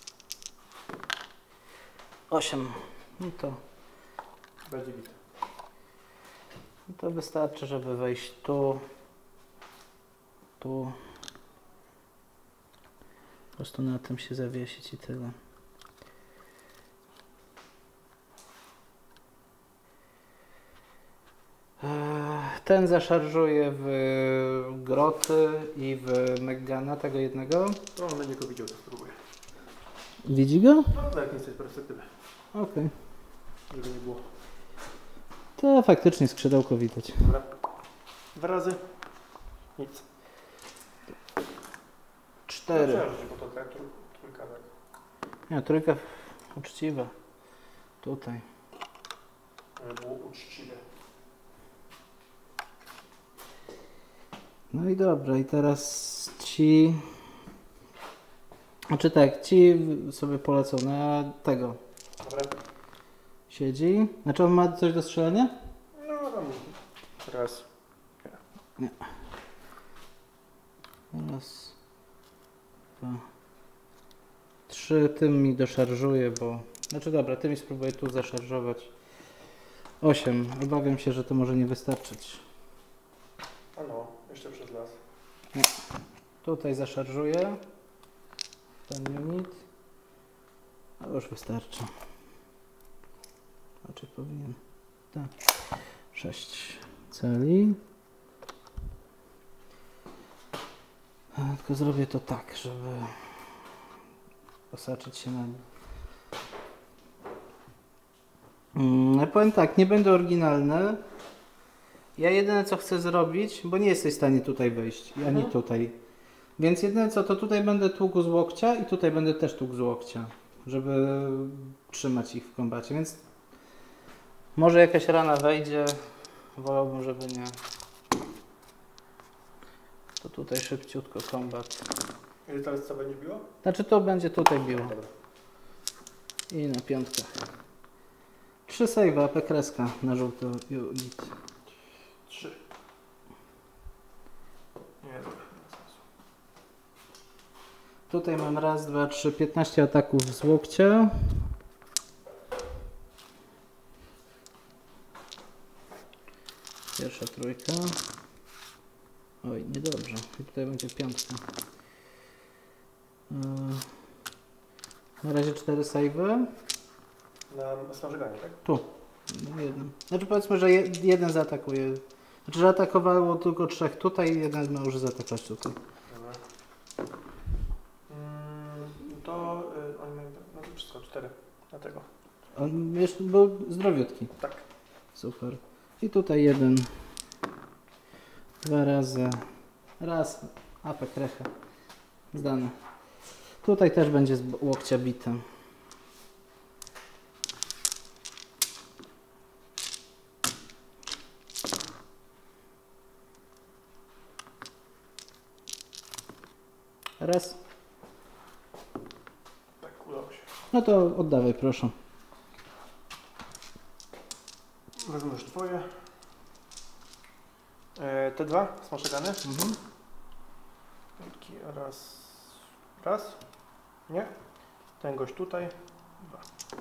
osiem. No to, Będzie bit. no to wystarczy, żeby wejść tu. Tu. Po prostu na tym się zawiesić i tyle. Ten zaszarżuje w groty i w Meggana, tego jednego. To on będzie go widział, to spróbuję. Widzi go? No tak, nie z tej perspektywy. Okej. Okay. Żeby nie było. To faktycznie skrzydełko widać. Dobra. Dwa razy. Nic. Cztery. Przerzut, bo to tak, trój, trójka, tak. Nie, trójka uczciwa. Tutaj. Ale było uczciwe. No i dobra, i teraz ci... Znaczy tak, ci sobie polecą na tego. Dobra. siedzi. Znaczy on ma coś do strzelania? No tam raz. Nie. Raz, dwa, trzy. Tym mi doszarżuje, bo... Znaczy dobra, tym mi spróbuję tu zaszarżować. Osiem. Obawiam się, że to może nie wystarczyć. A no, jeszcze przez las. Nie. Tutaj zaszarżuję. Ten unit. A już wystarczy. A czy powinien? Tak. sześć celi. A, tylko zrobię to tak, żeby osaczyć się na nim. Mm, ja powiem tak, nie będę oryginalny. Ja jedyne co chcę zrobić, bo nie jesteś w stanie tutaj wejść, ani Mhm. tutaj. Więc jedyne co, to tutaj będę tłukł z łokcia i tutaj będę też tłukł z łokcia, żeby trzymać ich w kombacie, więc może jakaś rana wejdzie, wolałbym, żeby nie. To tutaj szybciutko kombat. Ile teraz co będzie biło? Znaczy to będzie tutaj biło. Dobra. I na piątkach. Trzy save, A P kreska na żółto unit. Trzy. Nie, dobra. Tutaj mam raz, dwa, trzy, piętnaście ataków z łokcia. Pierwsza trójka. Oj, niedobrze. I tutaj będzie piątka. Yy, Na razie cztery save'y. Na smażyganie, tak? Tu. No, jeden. Znaczy powiedzmy, że je, jeden zaatakuje. Znaczy, że atakowało tylko trzech tutaj, jeden może zaatakować tutaj. Dobra. Mm, to y, oni mają, no to wszystko, cztery. Dlatego. On jeszcze był zdrowiutki. Tak. Super. I tutaj jeden. Dwa razy. Raz. A P krecha. Zdane. Tutaj też będzie z łokcia bite. Raz. Tak, udało się. No to oddawaj proszę. Wezmę już twoje. E, te dwa smażygane. Mhm. Taki raz. Raz. Nie. Ten gość tutaj. Dwa.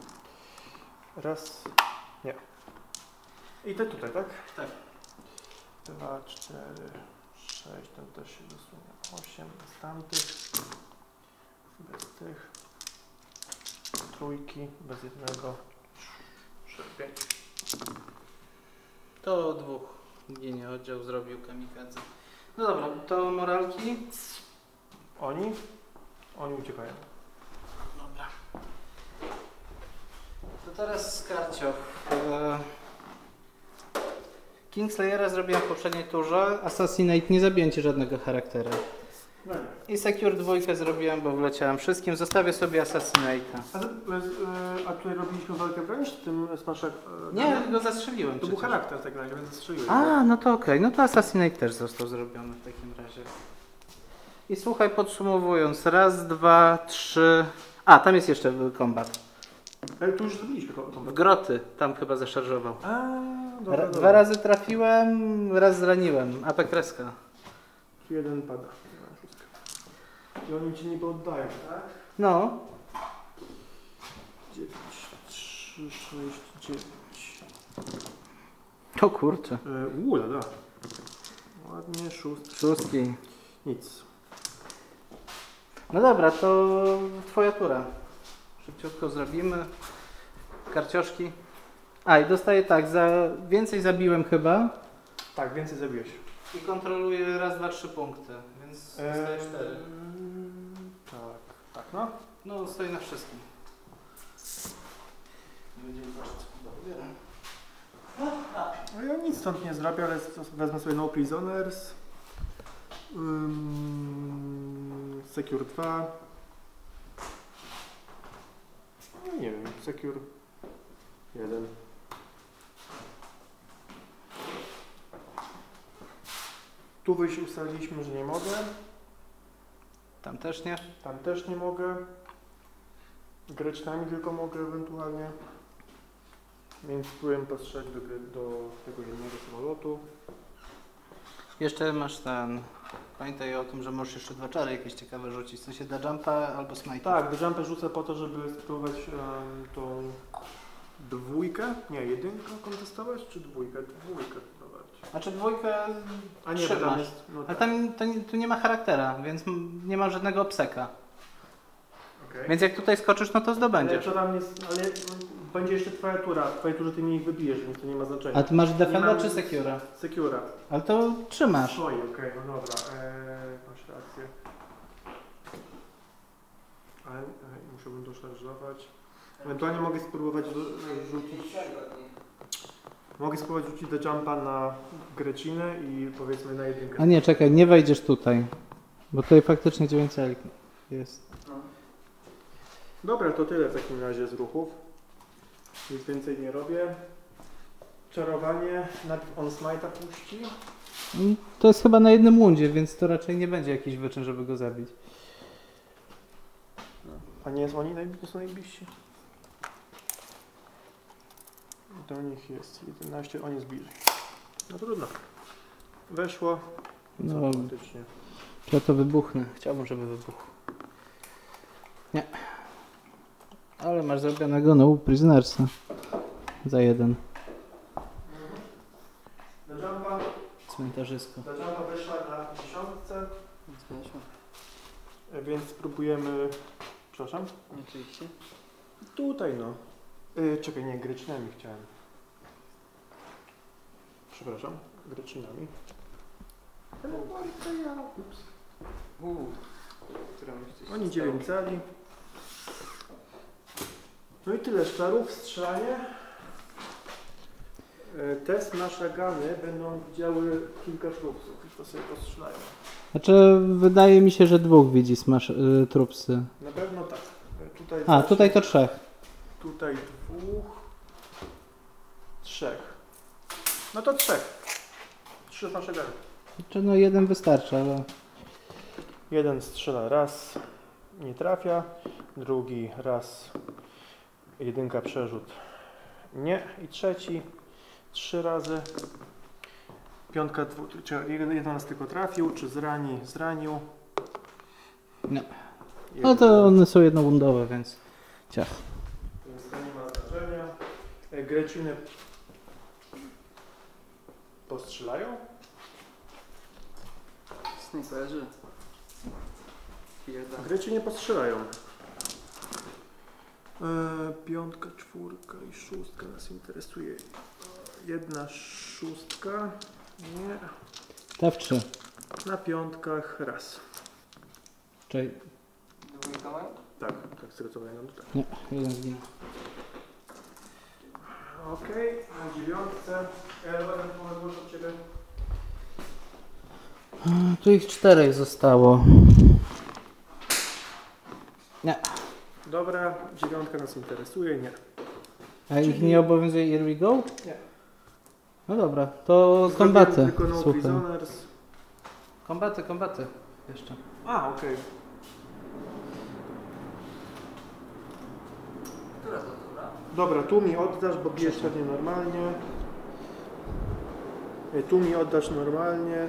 Raz. Nie. I te tutaj, tak? Tak. Dwa, cztery, sześć. Ten też się dosunie. Osiem. Bez tamtych. Bez tych. Trójki. Bez jednego. Trzy, pięć. To dwóch ginie oddział zrobił kamikadze. No dobra, to moralki. Oni? Oni uciekają. Dobra. To teraz Skarcioch. E, Kingslayera zrobiłem w poprzedniej turze. Assassinate nie zabiję ci żadnego charaktera. No nie. I Secure dwójkę zrobiłem, bo wleciałem wszystkim. Zostawię sobie Assassinate'a. A, to, e, a tutaj robiliśmy walkę wręcz z tym smaszek? E, Nie, go zastrzeliłem To był przecież. charakter tak razie, więc zastrzeliłem. A, no to okej. No to Assassinate też został zrobiony w takim razie. I słuchaj, podsumowując. Raz, dwa, trzy... A, tam jest jeszcze kombat. E, tu już zrobiliśmy to. W groty. Tam chyba zaszarżował. A, dobra, Ra- dobra. Dwa razy trafiłem, raz zraniłem. A P kreska. Jeden pada. I oni ci nie poddają, tak? No. dziewięć, trzy, sześć, dziewięć. O kurczę. E, Ula, da. Ładnie, szósty. Szóstki. Nic. No dobra, to twoja tura. Szybciutko zrobimy. Karcioszki. A i dostaję tak, za więcej zabiłem chyba. Tak, więcej zabiłeś. I kontroluję raz, dwa, trzy punkty, więc dostaję cztery. Tak, tak, no. No, stoję na wszystkim. Będziemy patrzeć, co wybiorę. No ja nic stąd nie zrobię, ale wezmę sobie No Prisoners. Um, Secure dwa. No nie wiem, Secure jeden. Tu wyjść ustaliliśmy, że nie mogę. Tam też nie? Tam też nie mogę. Greczkami tylko mogę ewentualnie. Więc spróbujemy postrzelić do, do tego jednego samolotu. Jeszcze masz ten... Pamiętaj o tym, że możesz jeszcze dwa czary jakieś ciekawe rzucić. W sensie da jumpa albo smite. Tak, do jumpa rzucę po to, żeby spróbować um, tą dwójkę, nie, jedynkę kontestować, czy dwójkę? Dwójkę chyba bardziej. Znaczy dwójkę A nie, bo tam jest... No ale tak. tam to nie, tu nie ma charaktera, więc m- nie ma żadnego obseka. Okay. Więc jak tutaj skoczysz, no to Ale zdobędziesz. to tam jest, ale będzie jeszcze twoja tura, w twojej turze ty mi ich wybijesz, więc to nie ma znaczenia. A ty masz defenda mam- czy secura? Secura. Ale to trzymasz. Swoje, okej, no dobra, eee, masz rację. Ale e, musiałbym doszarżować. Ewentualnie mogę spróbować rzu- rzucić... Mogę spróbować rzucić do jumpa na Grecinę i powiedzmy na jedynkę. A nie, czekaj, nie wejdziesz tutaj. Bo tutaj faktycznie dziewięć celi jest. Dobra, to tyle w takim razie z ruchów. Nic więcej nie robię. Czarowanie, najpierw on smite'a puści. Mm, To jest chyba na jednym łundzie, więc to raczej nie będzie jakiś wyczyn, żeby go zabić. A nie jest oni najbliżsi? Są najbliżsi? Do nich jest jedenaście, on jest bliżej. No trudno. Weszło. No, Automatycznie. ja to wybuchnę. Chciałbym, żeby wybuchł. Nie. Ale masz zrobionego no prisonersa. Za jeden. Do jumpa, Cmentarzysko. do jumpa weszła na dziesiątce. Więc spróbujemy... Przepraszam? Oczywiście. Tutaj no. Yy, czekaj, nie, gryczynami chciałem. Przepraszam, gryczynami. Ups. Uuu. Którą jesteś Oni dziewięć cali. No i tyle szczarów, strzelanie. Yy, Te smashagany będą widziały kilka szlupców i to sobie postrzelają. Znaczy, wydaje mi się, że dwóch widzi smash, y, trupsy. Na pewno tak. Yy, Tutaj A, tutaj to trzech. Tutaj dwóch. Trzech. No to trzech. Trzy smashagany. Znaczy, no jeden wystarczy, ale... Jeden strzela raz, nie trafia, drugi raz, jedynka przerzut, nie, i trzeci, trzy razy, piątka, dwu, czy jeden raz tylko trafił, czy zrani, zranił. Nie. No to one są jednowundowe, więc ciach. Więc to nie ma znaczenia. E, Greciny postrzelają? Snajperzy. Pierda. Greciny postrzelają. E, piątka, czwórka i szóstka nas interesuje. Jedna szóstka, nie. T F trzy. Na piątkach raz. Czyli Dwójka mają? Tak, tak z tego co pamiętam, to tak. nie, jeden zginął. Okej, na dziewiątce. Eleven pomogło od Ciebie. Tu ich czterech zostało. Nie. Dobra, dziewiątka nas interesuje, nie. A ich Czyli- nie obowiązuje Here we go? Nie. No dobra, to kombaty. Zrobiłem tylko no Słuchaj. prisoners. Kombaty, kombaty. Jeszcze. A, okej. Która to dobra? Dobra, tu mi oddasz, bo bijesz Trzecia. pewnie normalnie. E, Tu mi oddasz normalnie.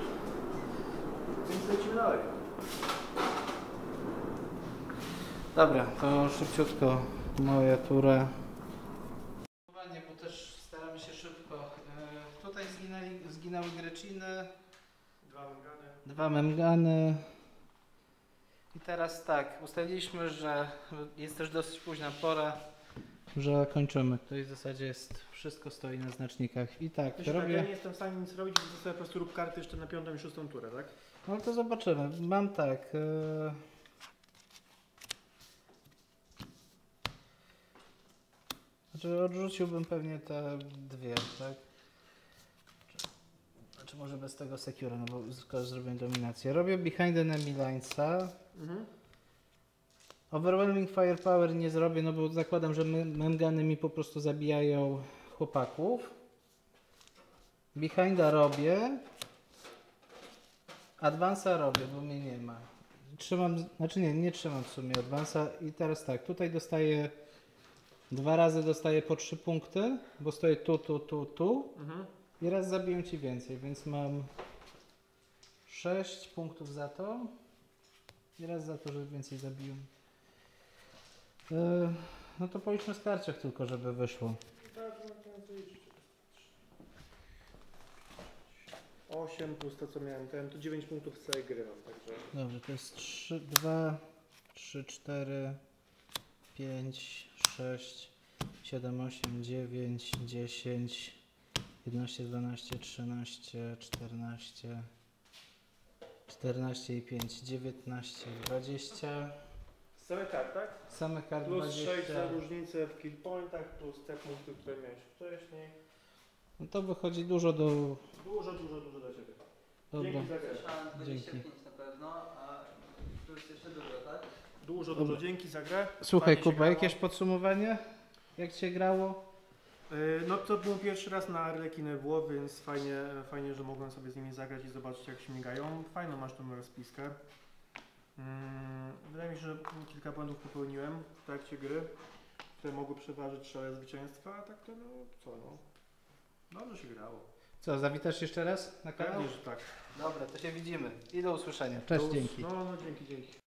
Więc lecimy dalej. Dobra, to szybciutko moja tura. Bo też staramy się szybko. E, tutaj zginęli, zginęły Greciny, Dwa mgany. dwa Memgany. I teraz tak, ustaliliśmy, że jest też dosyć późna pora, że kończymy. Tutaj w zasadzie jest, wszystko stoi na znacznikach. I tak, Jeśli tak, ja robię... nie jestem w stanie nic robić, więc sobie po prostu rób karty jeszcze na piątą i szóstą turę, tak? No to zobaczymy. Mam tak. E... Znaczy odrzuciłbym pewnie te dwie, tak? Znaczy może bez tego secure, no bo skoro zrobię dominację. Robię behind enemy linesa. Mhm. Overwhelming firepower nie zrobię, no bo zakładam, że me- memgany mi po prostu zabijają chłopaków. Behinda robię. Advance'a robię, bo mnie nie ma. Trzymam, znaczy nie, nie trzymam w sumie Advance'a i teraz tak, tutaj dostaję Dwa razy dostaję po trzy punkty, bo stoję tu, tu, tu, tu. Mhm. I raz zabiję ci więcej, więc mam sześć punktów za to. I raz za to, że więcej zabiłem. Yy, no to policzmy z karciach tylko, żeby wyszło. osiem plus to co miałem ten, to dziewięć punktów z całej gry mam, także... Dobrze, to jest trzy, dwa, trzy, cztery, pięć, sześć, siedem, osiem, dziewięć, dziesięć, jedenaście, dwanaście, trzynaście, czternaście, czternaście i pięć, dziewiętnaście, dwadzieścia. Z całych kart, tak? Same kart Plus sześć dwadzieścia. za różnicę w kill pointach, plus te punkty, które miałeś wcześniej. No to wychodzi dużo do... Dużo, dużo, dużo dla Ciebie. Dobra. Dzięki za grę. Słyszałem dwadzieścia Dzięki. pięć na pewno, a plus jeszcze dużo, tak? Dużo, Dobra. dużo dzięki za grę. Słuchaj Fajnie się Kuba, grało. jakieś podsumowanie? Jak Ci się grało? Yy, No to był pierwszy raz na Arlekinę Wło, więc fajnie, fajnie, że mogłem sobie z nimi zagrać i zobaczyć jak śmigają. Fajną masz tą rozpiskę. Mm, Wydaje mi się, że kilka błędów popełniłem w trakcie gry, które mogły przeważyć szale zwycięstwa, a tak to no co no. Dobrze się grało. Co, zawitasz jeszcze raz na kanał? Pewnie, że tak. Dobra, to się widzimy. I do usłyszenia. Cześć, Do us- dzięki. No, no dzięki, dzięki.